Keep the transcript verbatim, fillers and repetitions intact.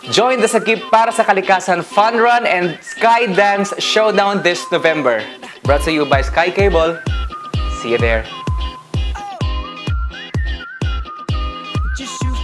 Join the Sakip para sa Kalikasan Fun Run and Sky Dance Showdown this November. Brought to you by Sky Cable. See you there. Just shoot